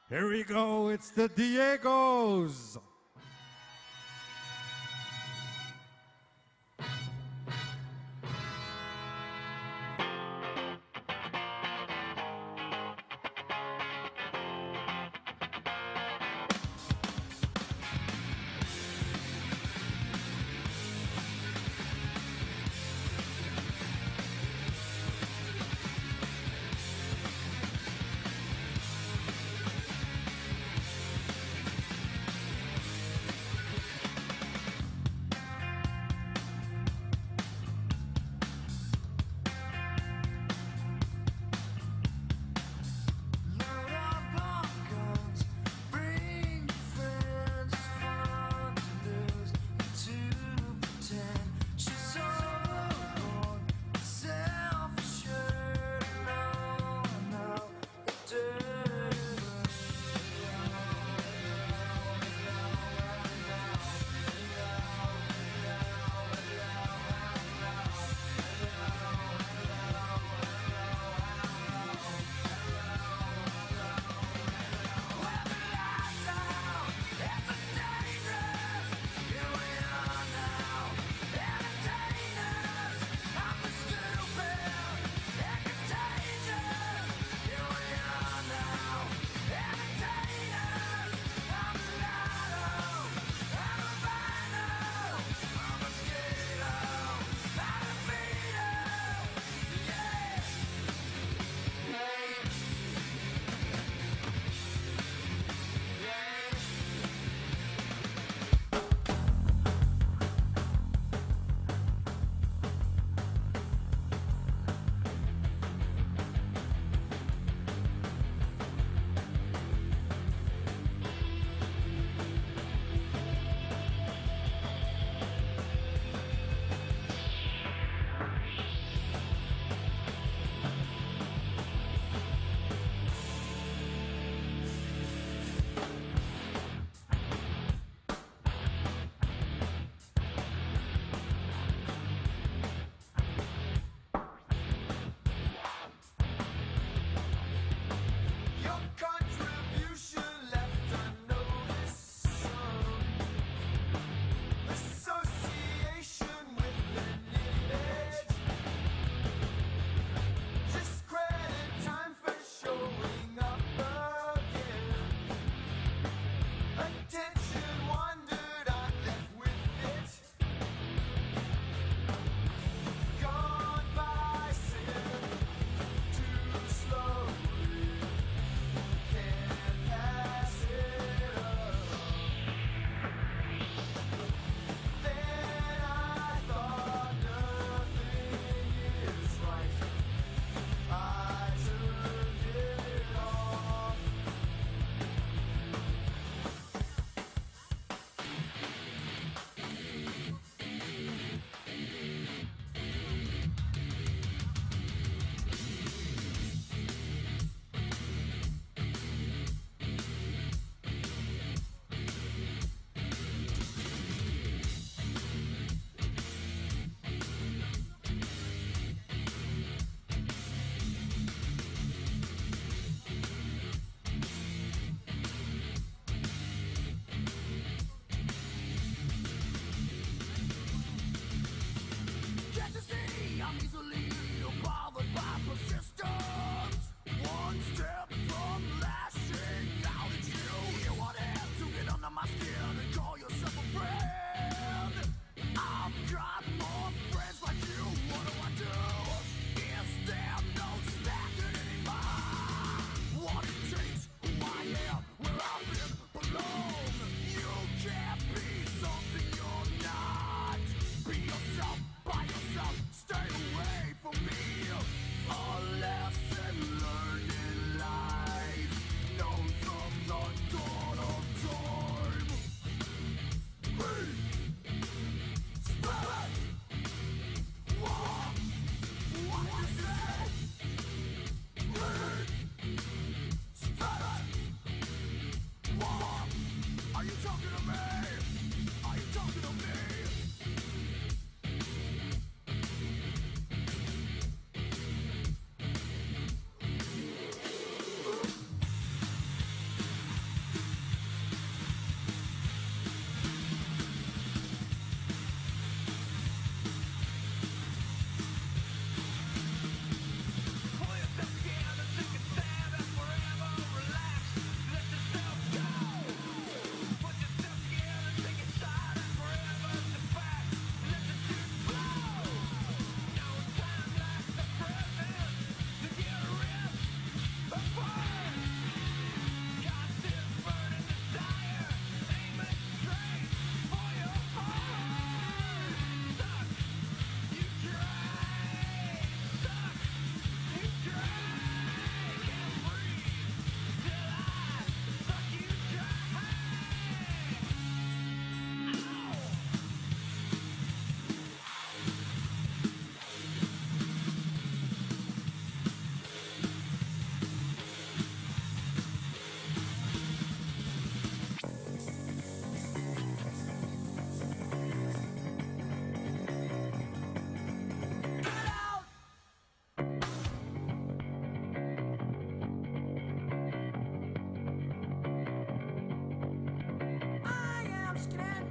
Here we go, it's the Diegos.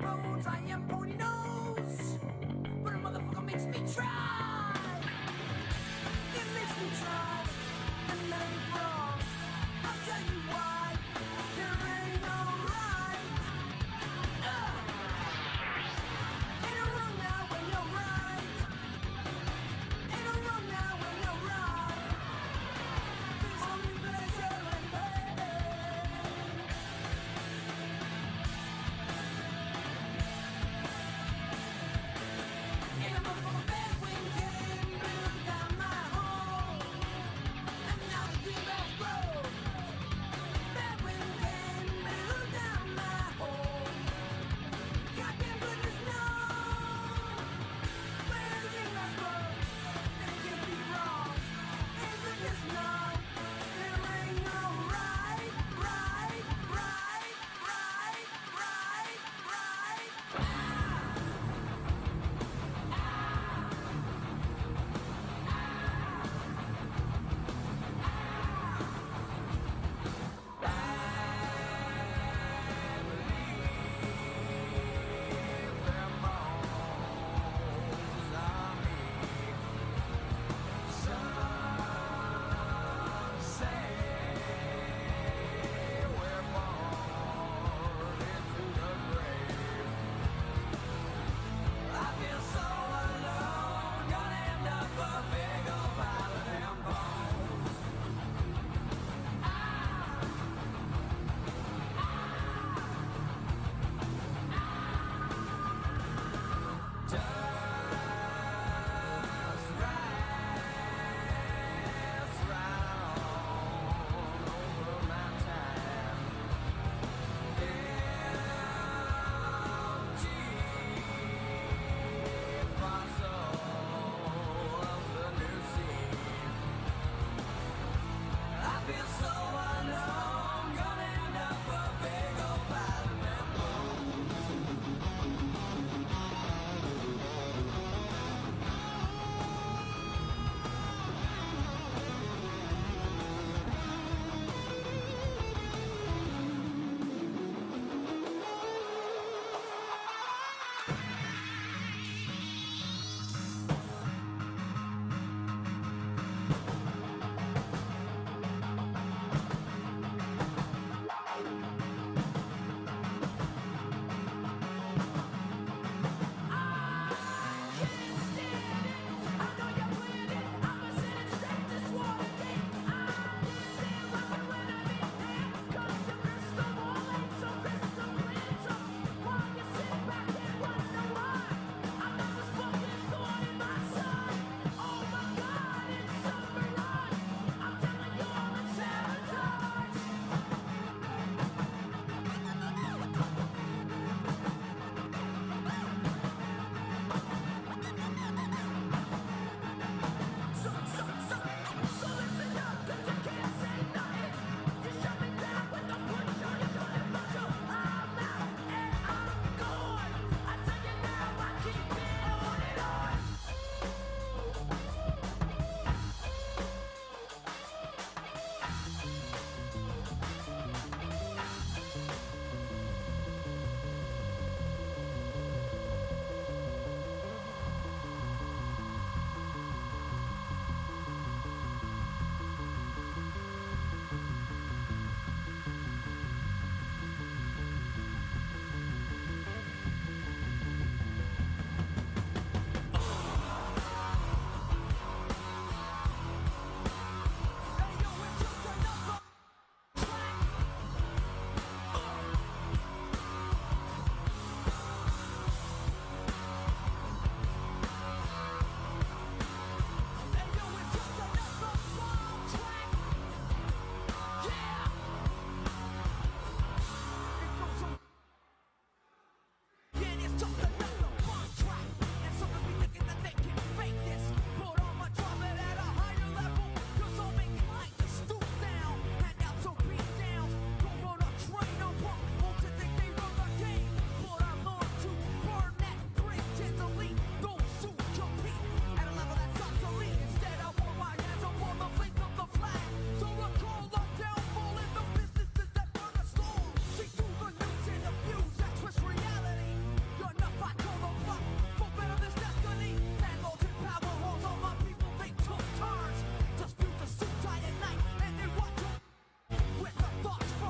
bones, I am pony nose. But a motherfucker makes me try. It makes me try. And that ain't wrong. I'll tell you why. There ain't no right. Ain't no wrong now when you're right. Ain't no wrong now when you're right. There's only pleasure and pain.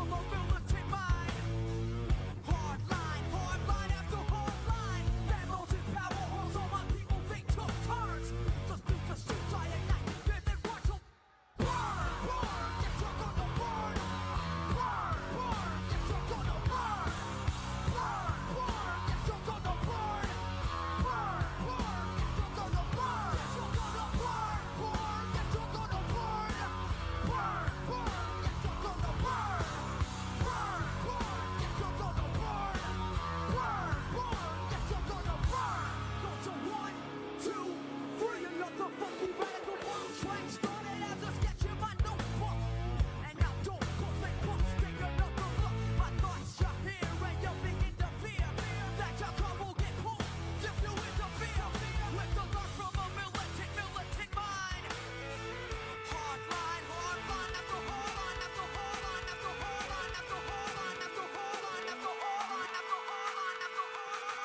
of a militant mind. Hard line after hard line. Vandals in power halls, all my people they took turns. Just beat the streets I ignite, then they watch them burn, burn. Yes, you're gonna burn, burn, burn. Yes, you're gonna burn, burn, burn. Yes, you're gonna burn, burn, burn. Yes, you're gonna burn, yes, you're gonna burn, burn. Yes, you're gonna burn, burn, burn. Yes, you're gonna burn, burn, burn. Yes, you're gonna burn, burn, burn. Yes, you're gonna burn. Go to 1, 2, 3, another funky radical blue train started as a sketch in my notebook. And now don't cause they books, take another look. My thoughts you're here and you begin to fear that your car will get pulled if you interfere with the learn from a militant mind. Hard line after hard line after hard line after hard line after hard line after hard line after hard line after hard line after hard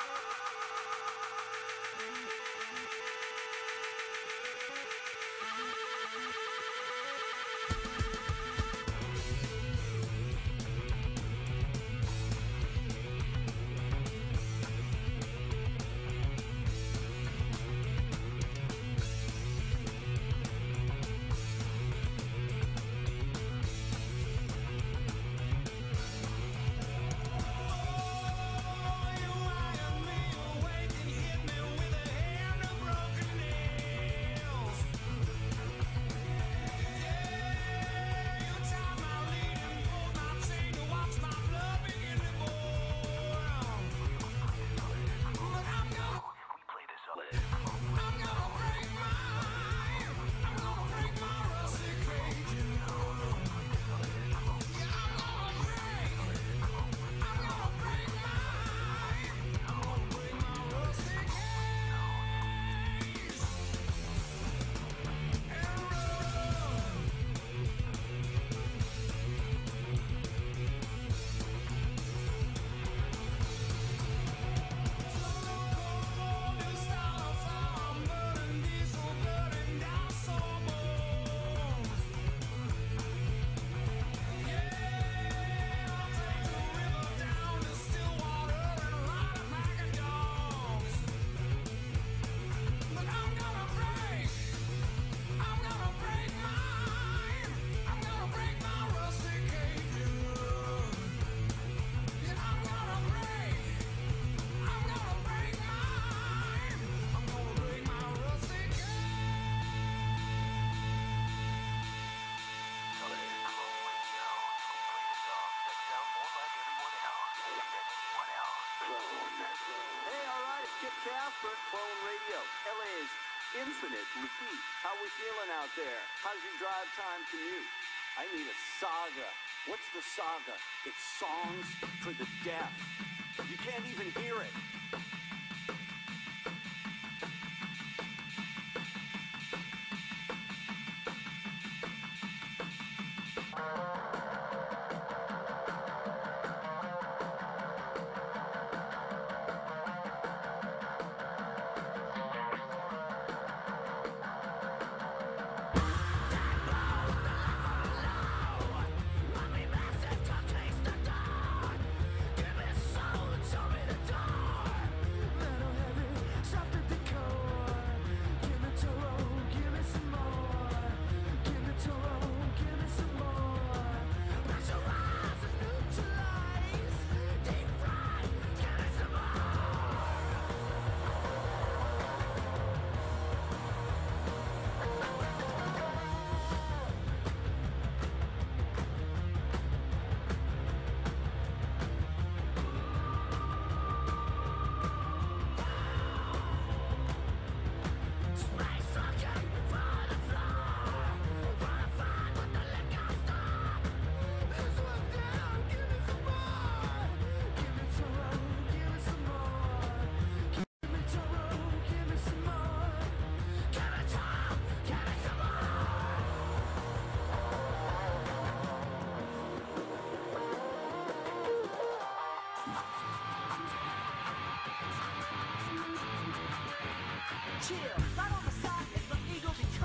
Casper, Clone Radio, LA's infinite repeat. How we feeling out there? How's your drive time commute? I need a saga. What's the saga? It's songs for the deaf. You can't even hear it.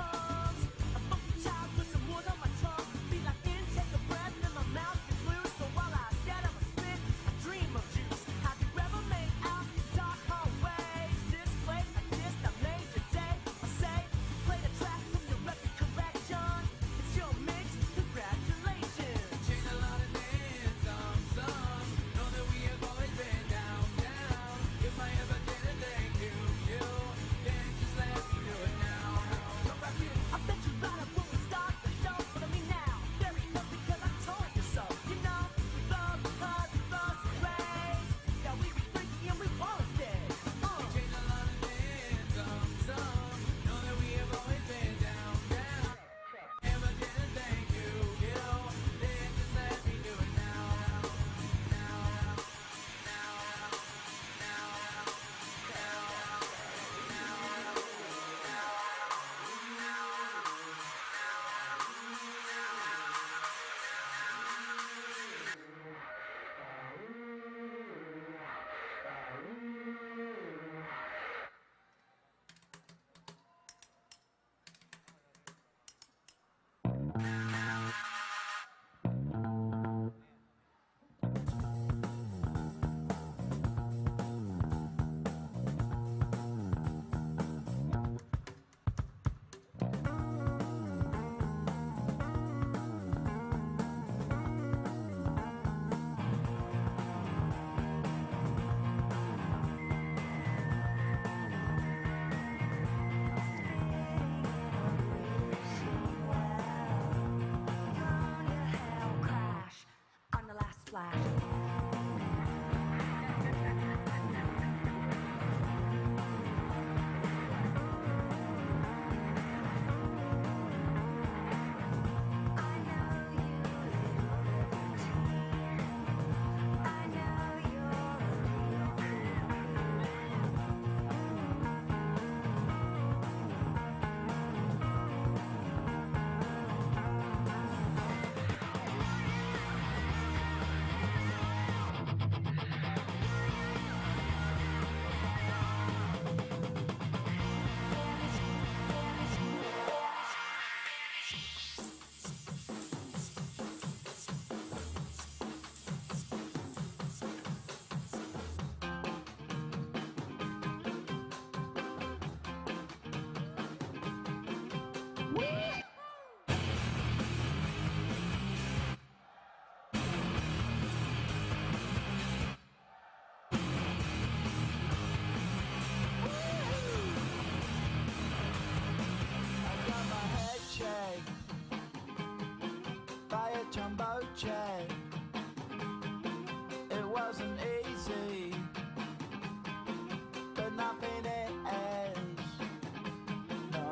Right on the side as the eagle becomes a funky child with some wood on my tongue. Be like in, take a breath, and my mouth is clear as a flat. Jumbo jet. It wasn't easy, but nothing is. No.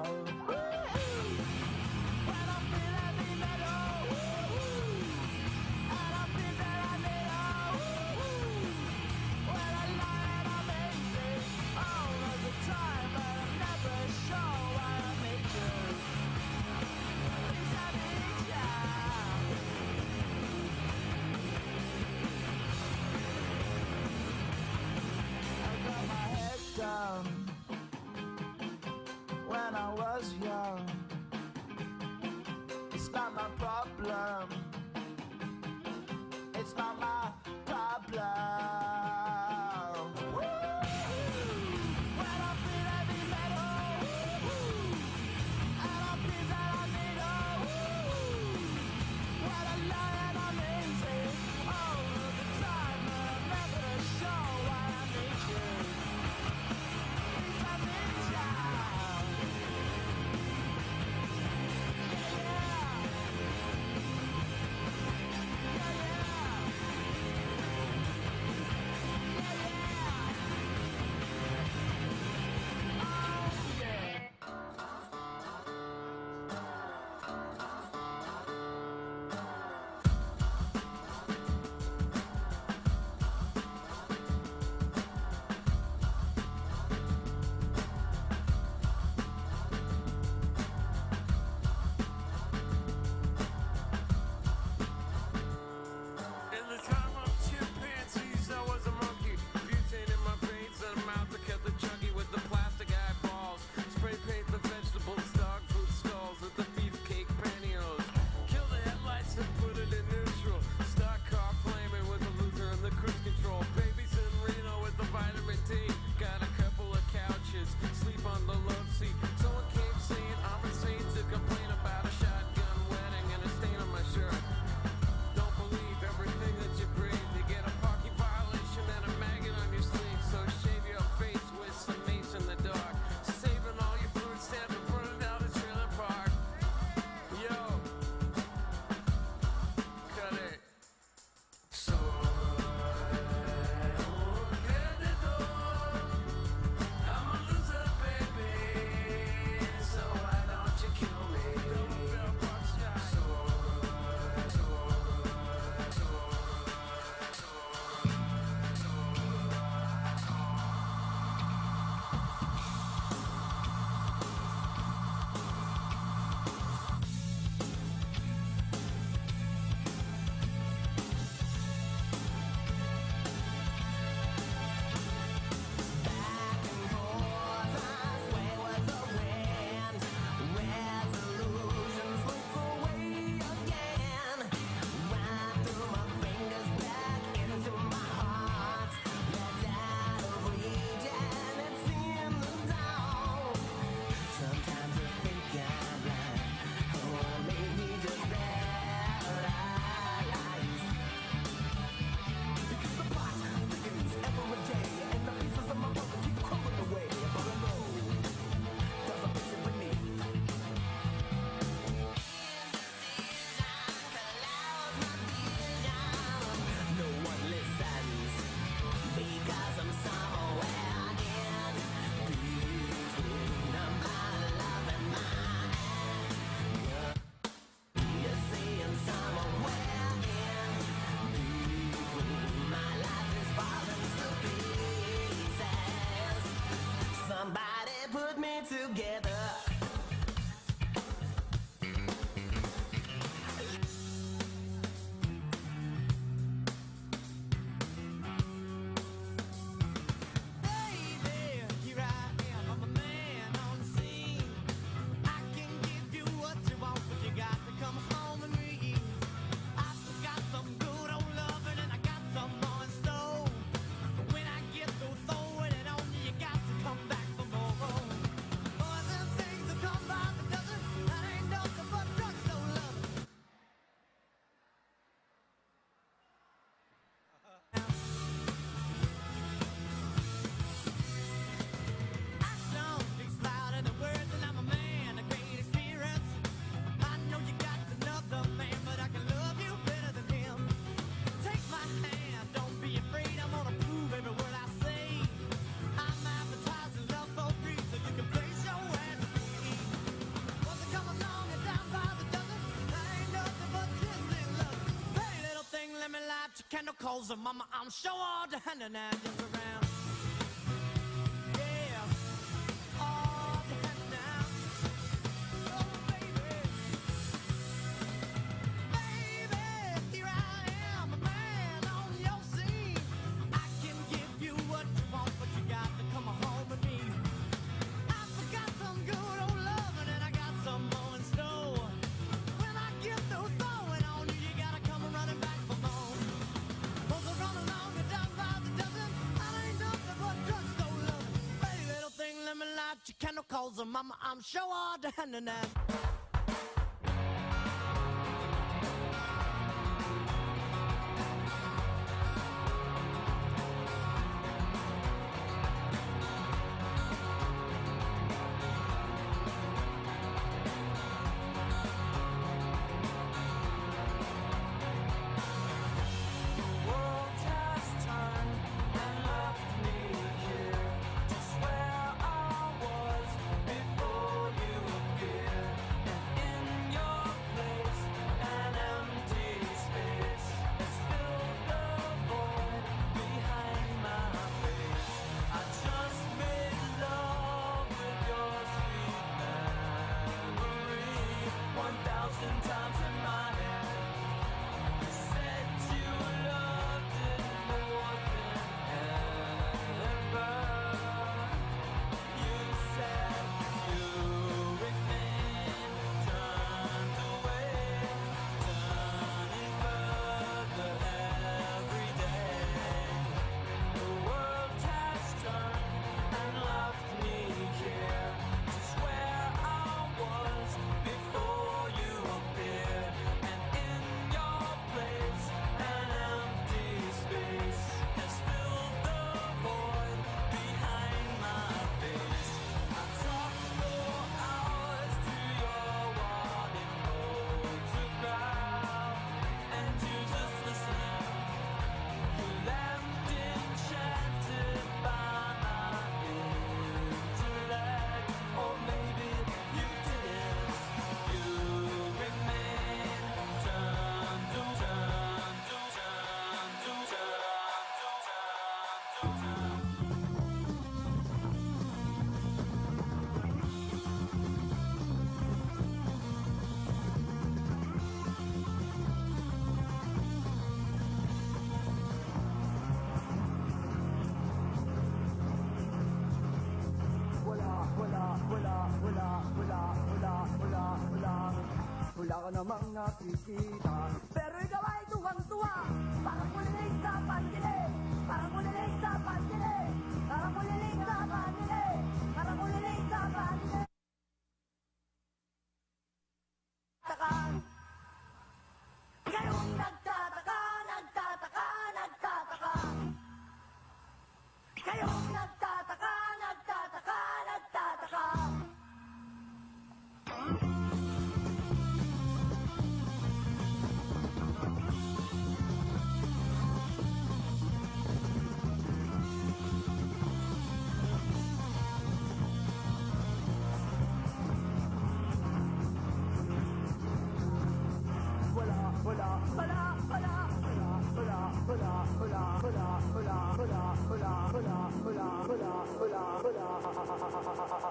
When I feel heavy metal, and I feel that I need when I lie and I'm easy all of the time, but I'm never sure why I need you. Please I need ya. together. Baby, here I am, I'm a man on the scene. I can give you what you want, but you got to come home with me. I got some good old loving and I got some more in store. But when I get through throwing it on you, you got to come back for more. Boys and things that come by the dozen, that ain't nothing but drugstore loving. Action speaks louder than words, and I'm a man of great experience. I know you got another man, but I can love you better than him. Take my hand, don't be afraid, I'm gonna prove every word I say. I'm advertising love for free, so you can place your ad with me. Once I come along and down by the dozen, that ain't nothing but twisted love. Hey, little thing, let me light your candle coals, and mama, I'm sure all the hand and just around. Yeah, all the hand now. Oh, baby. Baby, here I am, a man on your scene. I can give you what you want, but you got to come home with me. I forgot some good old loving, and I got some more in store. When I get through throwing on you, you gotta come running back for more. Once I run along and down by the dozen, I ain't nothing but drugstore loving. Hey, little thing, let me light your candle coals, and mama, I'm sure all the hand in that. World has turned and left me here, just where I was before you appeared. And in your place, an empty space has filled the void behind my face. I just made love with your sweet memory 1,000 times in my head. You said you loved it more than ever. You said you remain turned away, turning further every day. The world has turned and left me here, just where I was before you appeared. And in your place, an empty space has filled the void behind my face. I talked for hours to your wanting photograph, and you just listened. You left enchanted by my intellect, or maybe you didn't. You remain turned to turn to turn to turn to turn. Wala ka namang nakikita, pero ikaw ay tuwang-tuwa. Parang muliling sa pandilig, parang muliling sa pandilig, parang muliling sa pandilig, parang muliling sa pandilig. Taka, kayong nagtataka, nagtataka, nagtataka. Kayong nagtataka, nagtataka, nagtataka. Hola.